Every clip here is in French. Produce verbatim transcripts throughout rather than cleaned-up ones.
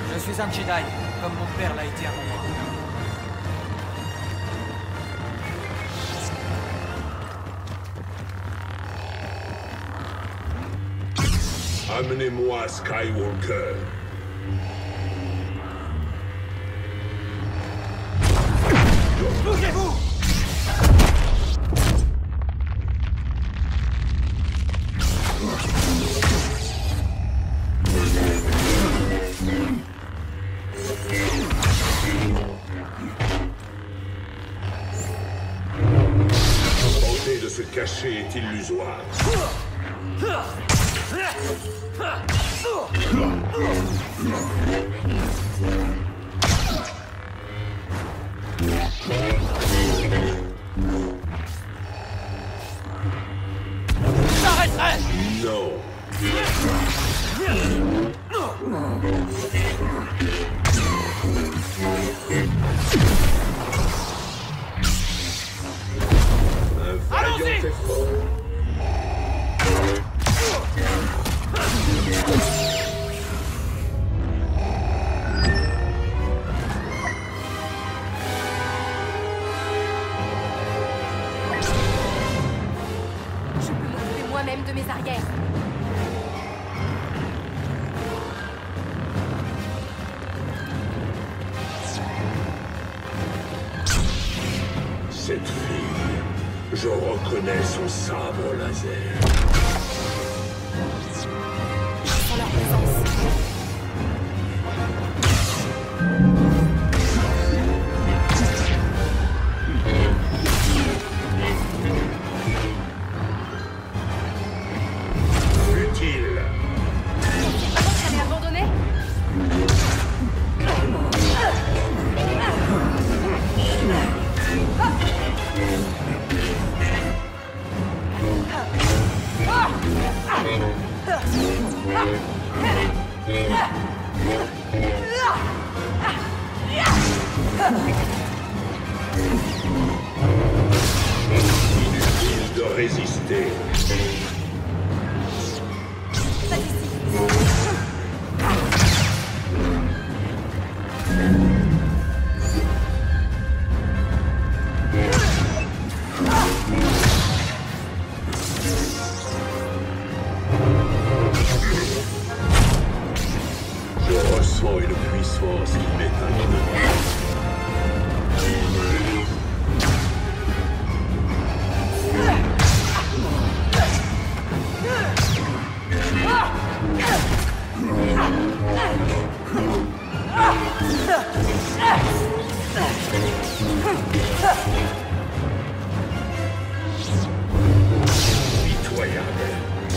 Je suis un Jedi, comme mon père l'a été avant moi. Amenez-moi Skywalker. Bougez-vous! Tenter de se cacher est illusoire. J'arrêterai! Non. Un vaillant Allons-y! effort. Je peux m'occuper moi-même de mes arrières. Cette fille, je reconnais son sabre laser. Sans leur présence. Utile. Avant que ça m'ait abandonné? Inutile de résister. Pas d'ici. Je ressens une puissance qui m'étonne. Pitoyable.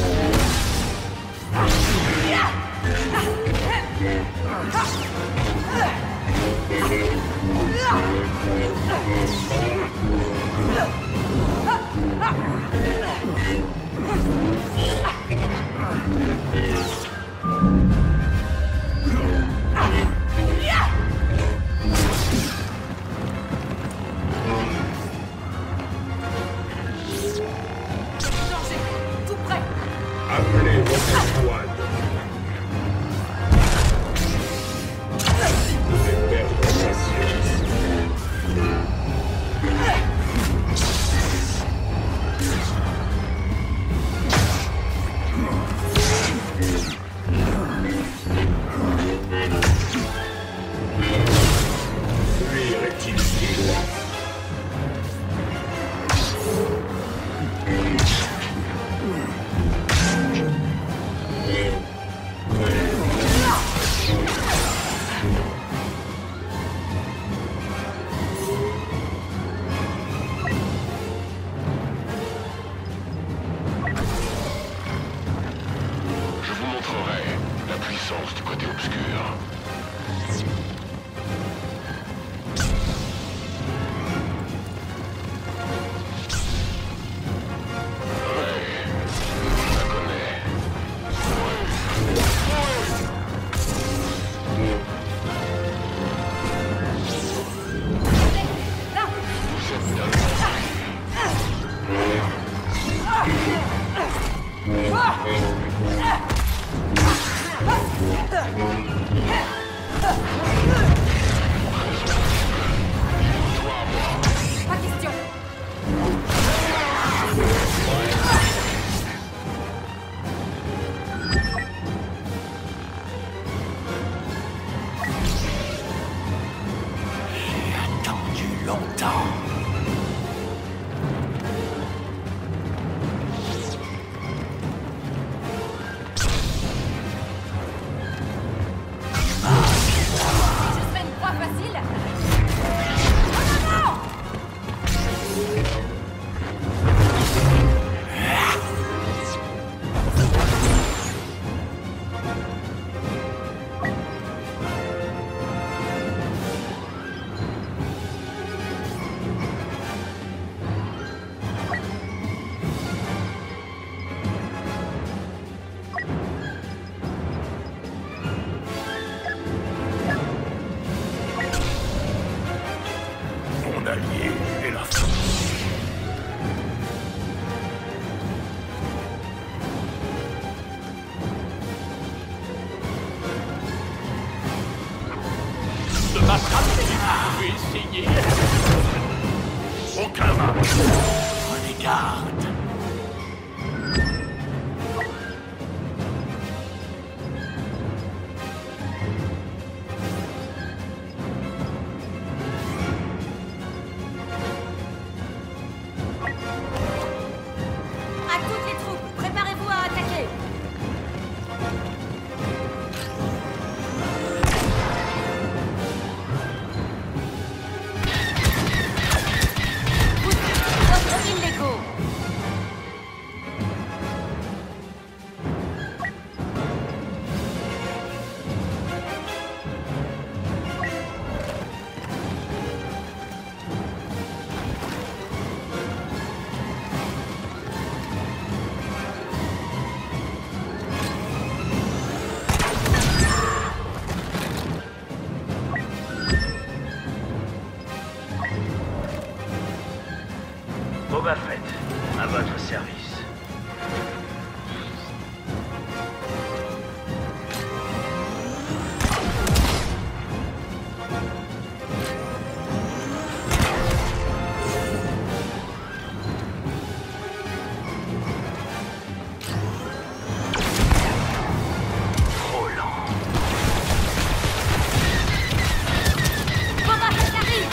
Danger. Tout prêt. Appelez votre escouade. Vous devez perdre patience. Fuir est inutile. Je vous montrerai la puissance du côté obscur. Ouais, je la connais. Là. Vous êtes d'accord. Ah. Pas question. J'ai attendu longtemps. Je serais une proie facile. Oh non, non! Mon allié est la force. De m'attraper, je vais essayer. Aucun mal. Prenez garde. À toutes les troupes, préparez-vous à attaquer. Votre illégaux. Boba Fett, à votre service. Trop lent. Boba Fett arrive.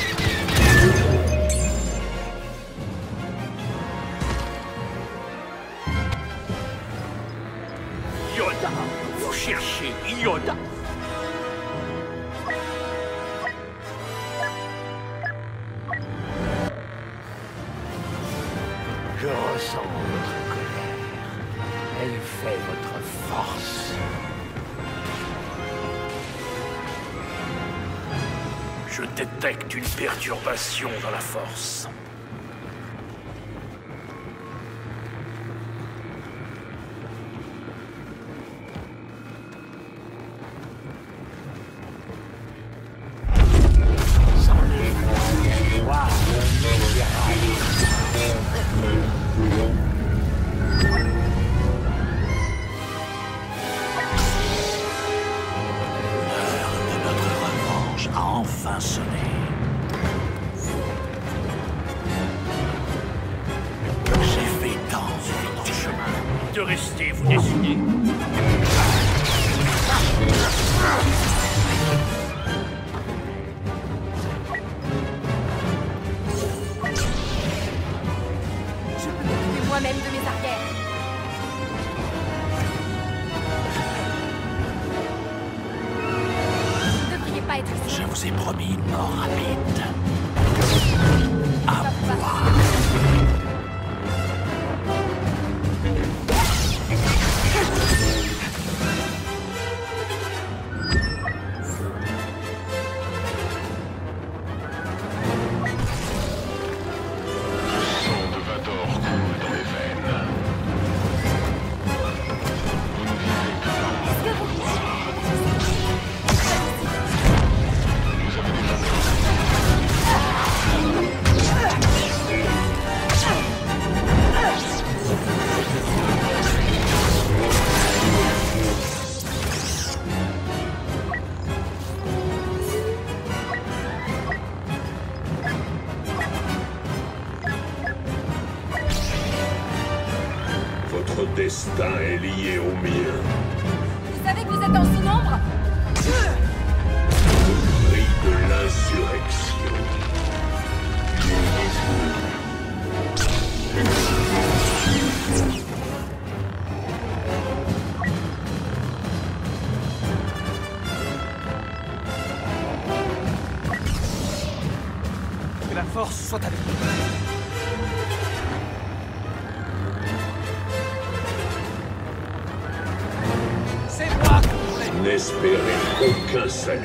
Yoda, vous cherchez Yoda. Je ressens votre colère. Elle fait votre force. Je détecte une perturbation dans la force. Sans les voir, l'heure de notre revanche a enfin sonné. J'ai fait tant sur votre chemin. De rester, vous décidez. Je peux m'occuper moi-même de mes arrières. Vous ne devriez pas être ici. Je vous ai promis une mort rapide. À Ça va. moi. Le sang de Vador coule dans les veines. Vous nous vivez tout par Est-ce que vous... Vous avez des destin est lié au mien. Vous savez que vous êtes en sous-nombre? Au prix de l'insurrection. Que la force soit avec nous. C'est moi qu'on voulait. N'espérez aucun salut.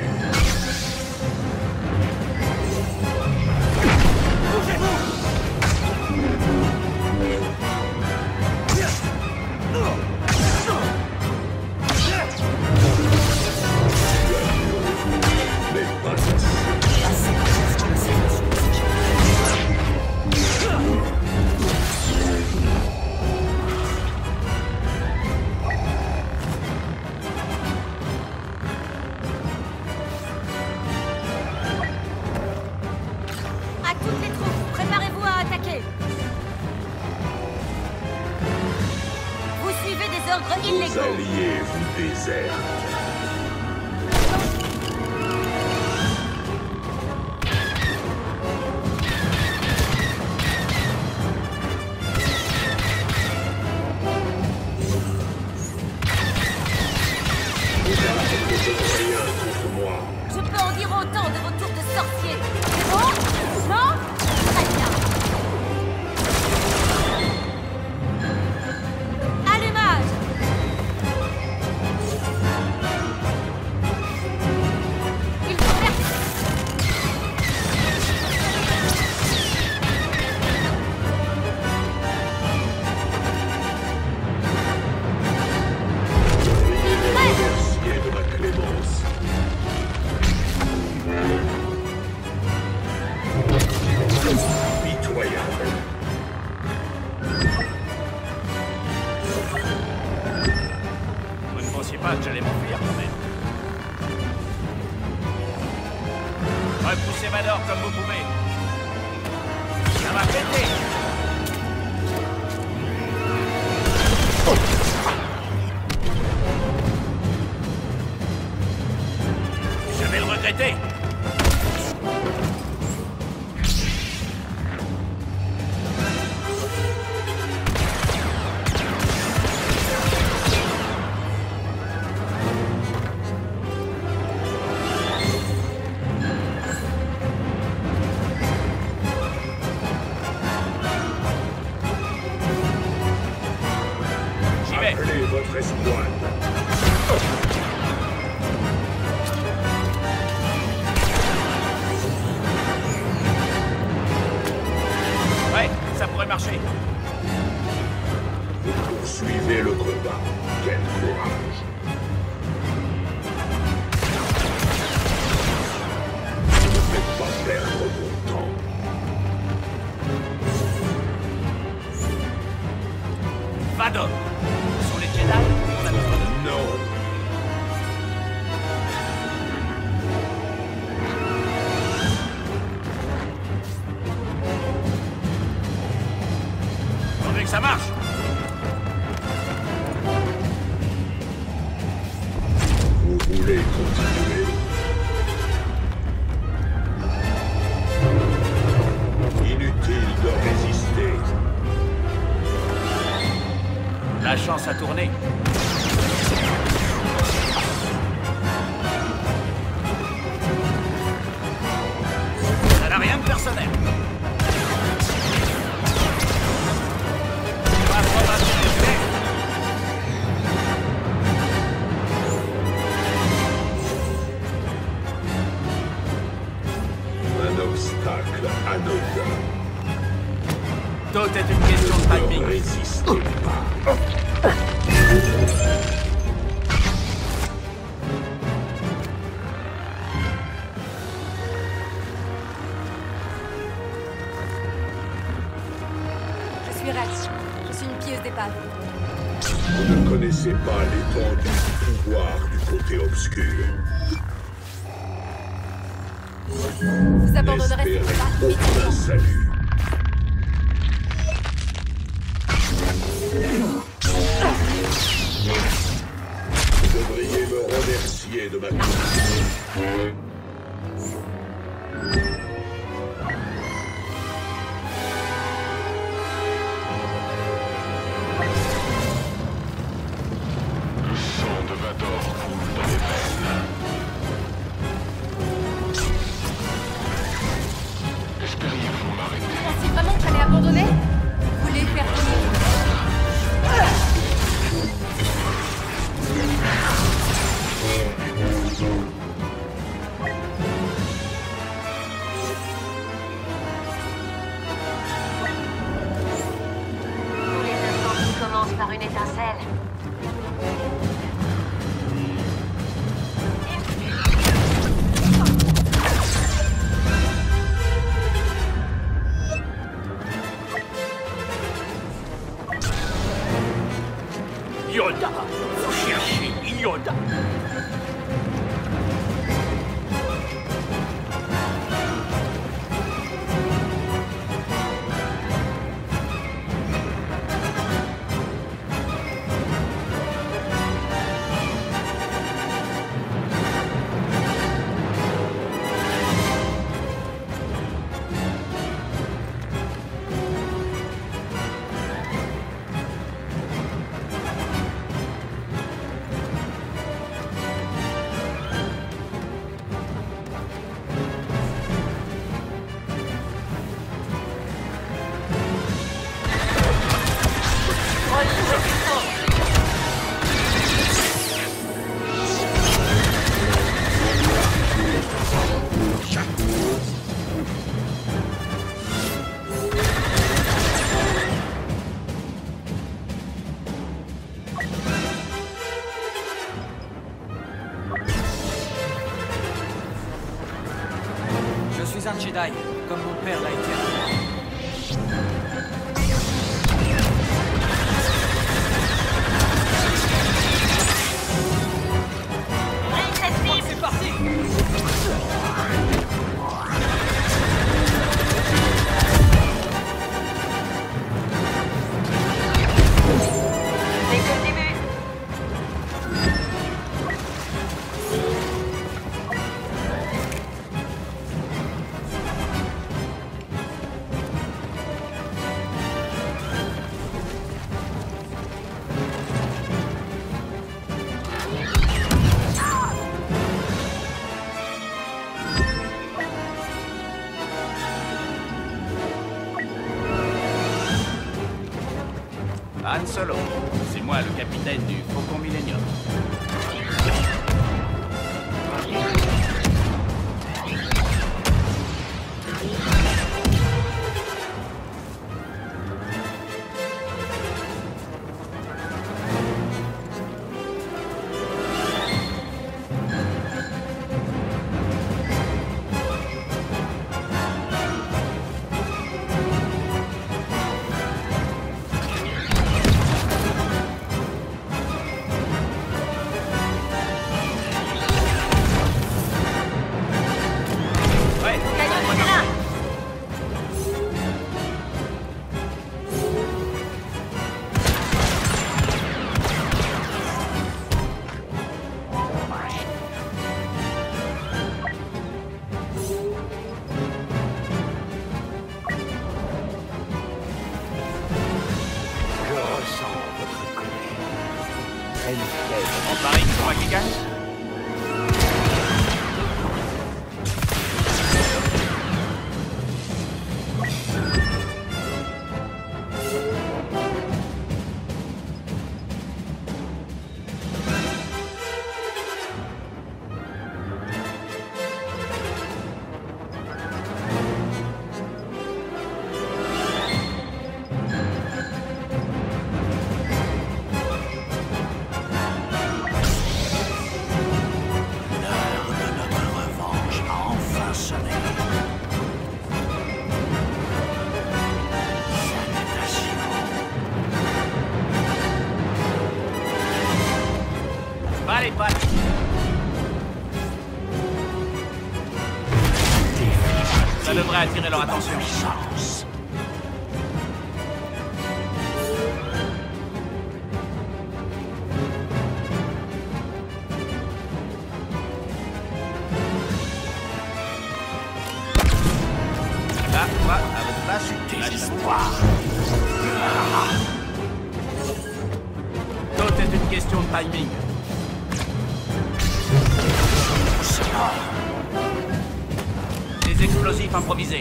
Mais pas assez. À toutes les troupes, préparez-vous à attaquer. Vous suivez des ordres Vos illégaux. alliés vous désertent. Vos armes ne peuvent rien contre moi. Je peux en dire autant de vos tours de sorcier. C'est bon? Non? Très bien. Allumage! Il faut faire... Remerciez de ma clémence. Pitoyable. Vous ne pensiez pas que j'allais m'enfuir quand même. Repoussez Mador comme vous pouvez. Ça va péter. Je vais le regretter. J'y vais. Appelez votre escouade. Ouais, ça pourrait marcher. Vous poursuivez le combat. Quel courage. Ne me faites pas perdre mon temps. Vador. Sur les Jedi, on a besoin de... Non. Pourvu que ça marche. Vous voulez continuer? Inutile de résister. La chance a tourné. Ça n'a rien de personnel. Pas trop mal fait. Un obstacle anodin. Tout est une question de Ne timing. résistez pas. Je suis Rex. Je suis une pieuse d'épave. Vous ne connaissez pas l'étendue du pouvoir du côté obscur. Vous abandonnerez N'espérez cette aucun salut. piliers de ma vie. Le sang de Vador coule dans mes veines. Espériez-vous m'arrêter? Vous pensiez vraiment qu'il fallait abandonner? Vous voulez faire Tous les incendies commencent par une étincelle. Yoda! Vous cherchez Yoda! Je suis un Jedi, comme mon père l'a été. C'est parti! C'est que le début. Han Solo, c'est moi le capitaine du Faucon Millenium. On parie que c'est moi qui gagne? Allez, pas. Ça devrait attirer leur attention. Moi, à votre place, je lâche Désespoir. Tout est une question de timing. Des explosifs improvisés.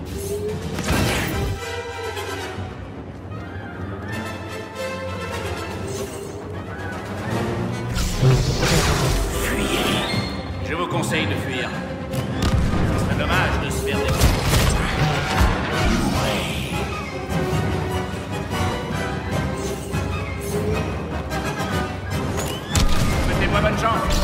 Je vous conseille de fuir. Ce serait dommage de se faire des... Mettez-moi bonne chance.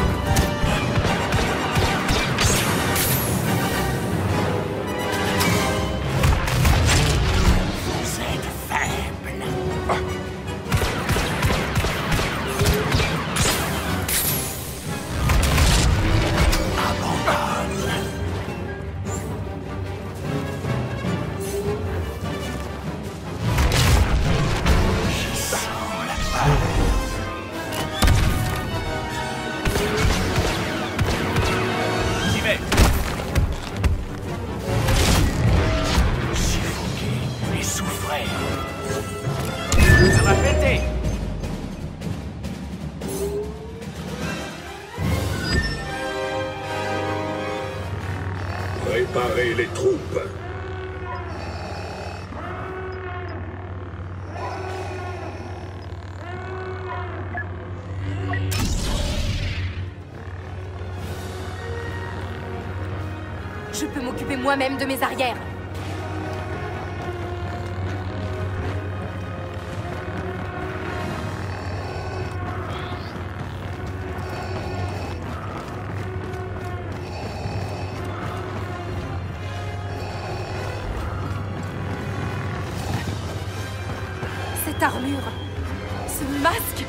Vous êtes faible. J'y vais. Suffoquer et souffrir. Ça va péter. Préparez les troupes. Je peux m'occuper moi-même de mes arrières. Cette armure, ce masque.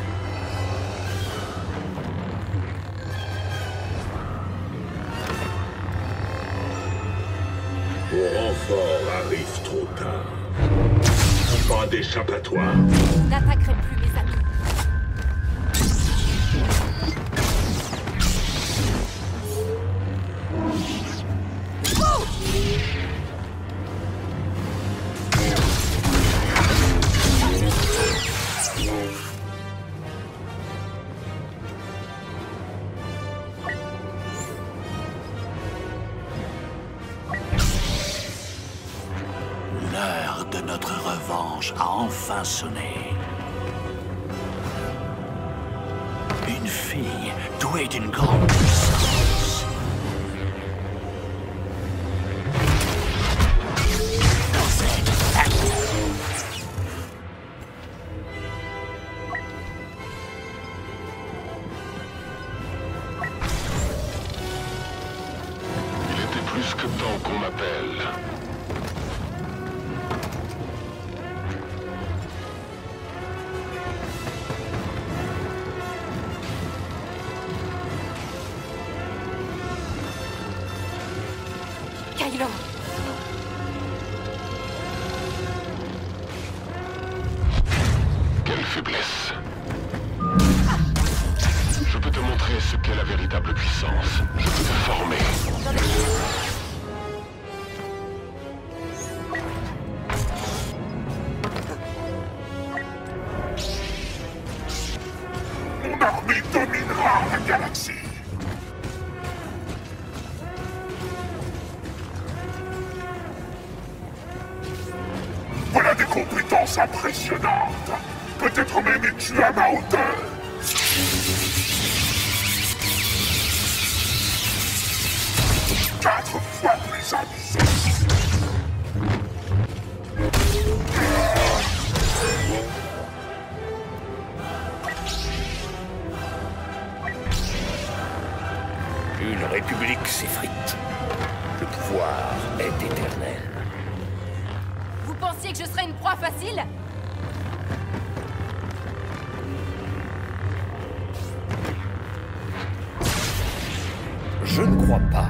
Vos renforts arrivent trop tard. Pas d'échappatoire. Je n'attaquerai plus mes amis. L'heure de notre revanche a enfin sonné. Une fille douée d'une grande puissance. Vous êtes faible. Il était plus que temps qu'on m'appelle. Kylo, Quelle faiblesse. Je peux te montrer ce qu'est la véritable puissance. Je peux te former. Mon armée dominera la galaxie. Voilà des compétences impressionnantes. Peut-être même es-tu à ma hauteur. Quatre fois plus amusant. Une république s'effrite. Le pouvoir est éternel. vous pensiez que je serais une proie facile? Je ne crois pas.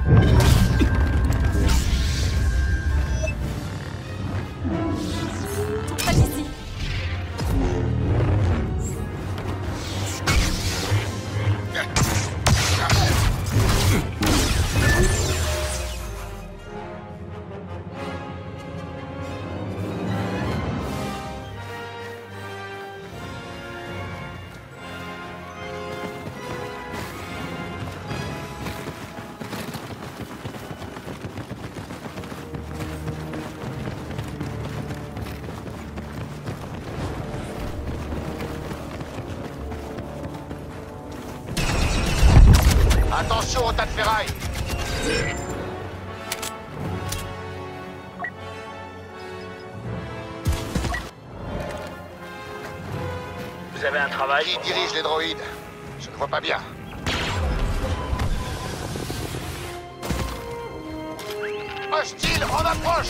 Pas d'ici. Attention au tas de ferraille. Vous avez un travail? Qui dirige les droïdes? Je ne vois pas bien. Hostile, on approche!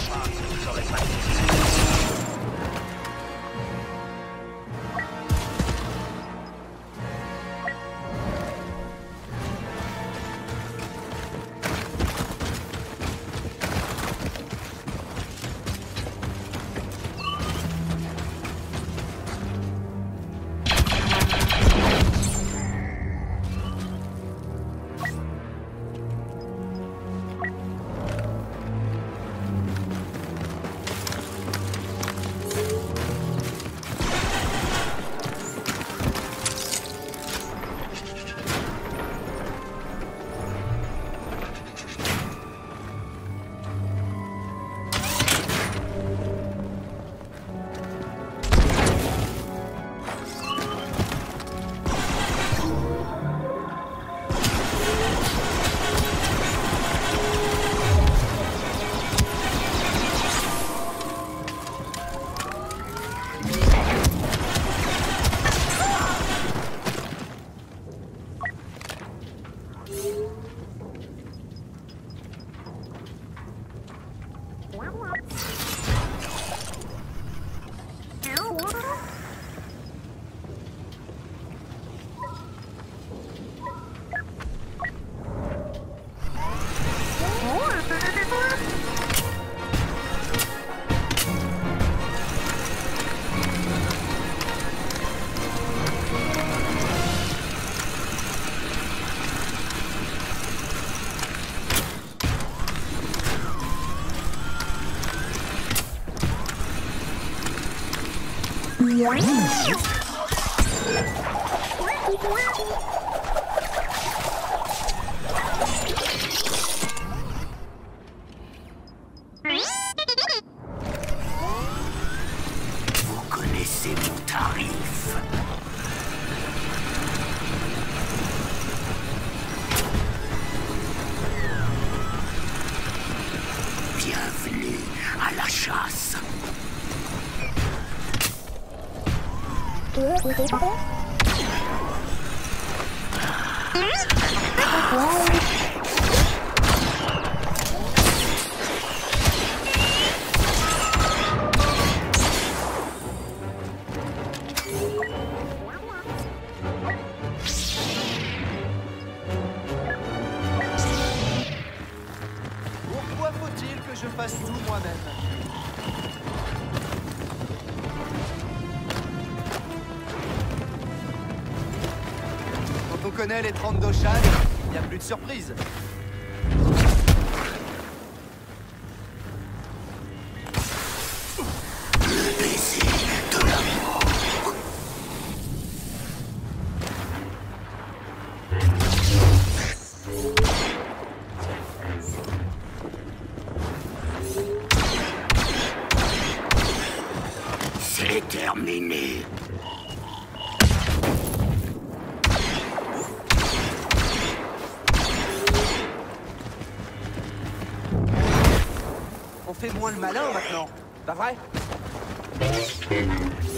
Vous connaissez mon tarif. Bienvenue à la chasse. Pourquoi faut-il que je fasse tout moi-même? Quand on connaît les trente d'Oshan, il n'y a plus de surprise. Le baiser de l'amour. C'est terminé. On fait moins le malin maintenant, pas vrai?